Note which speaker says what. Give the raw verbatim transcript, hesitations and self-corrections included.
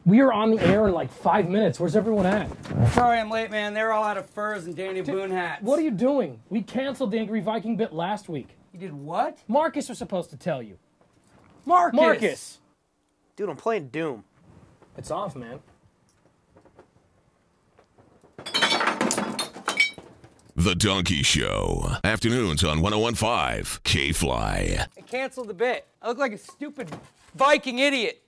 Speaker 1: We are on the air in like five minutes. Where's everyone at?
Speaker 2: Sorry I'm late, man. They're all out of furs and Danny Dude, Boone hats.
Speaker 1: What are you doing? We canceled the Angry Viking bit last week.
Speaker 2: You did what?
Speaker 1: Marcus was supposed to tell you.
Speaker 2: Marcus!
Speaker 1: Marcus!
Speaker 3: Dude, I'm playing Doom.
Speaker 1: It's off, man.
Speaker 4: The Donkey Show. Afternoons on one oh one point five K-Fly.
Speaker 2: I canceled the bit. I look like a stupid Viking idiot.